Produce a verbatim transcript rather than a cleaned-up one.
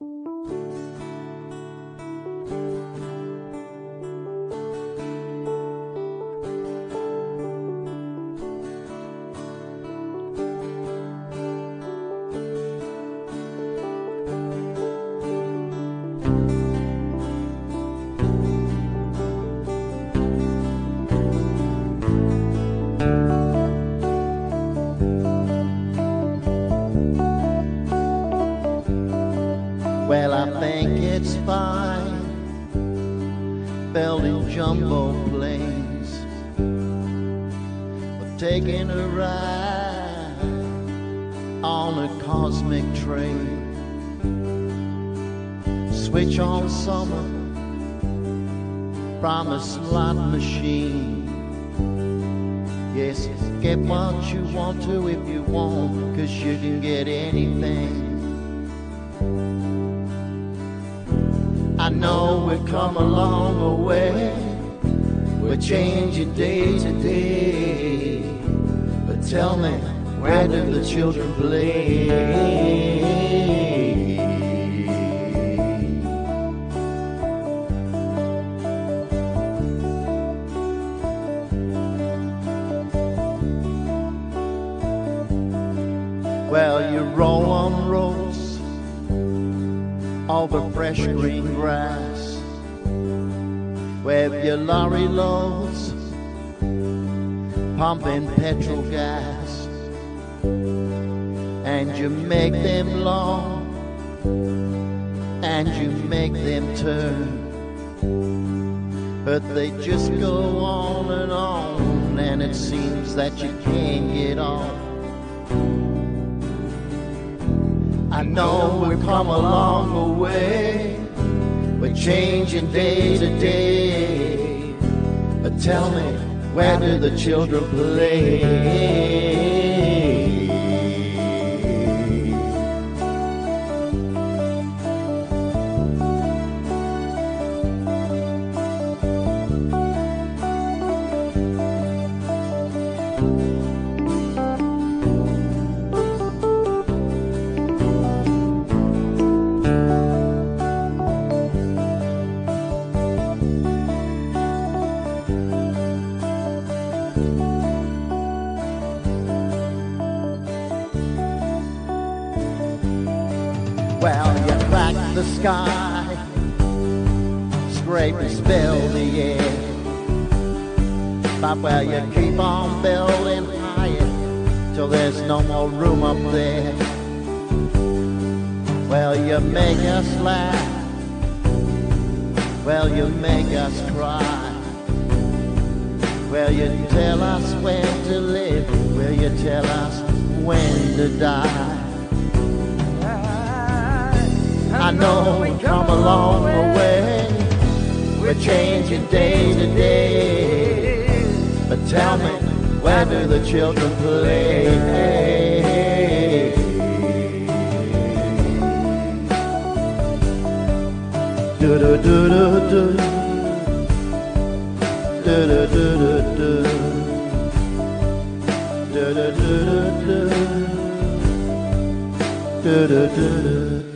Well, I think it's fine, building jumbo planes, or taking a ride on a cosmic train. Switch on summer from a slot machine. Yes, get what you want to if you want, 'cause you can get anything. I know we've come a long way, we're changing day to day, but tell me, where do the children play? Well, you roll on roads over fresh green grass, with your lorry loads pumping petrol gas, and you make them long and you make them turn, but they just go on and on, and it seems that you can't get off. I know we've come a long way, we're changing day to day, but tell me, where do the children play? Well, you crack the sky, scrape and spill the air, but well, you keep on building higher till there's no more room up there. Well, you make us laugh, well, you make us cry, well, you tell us when to live, well, you tell us when to die. I know we've come a long way, we're changing day to day, but tell me, where do the children play? Do do do do do, do do do do do, do do do do do, do do do do.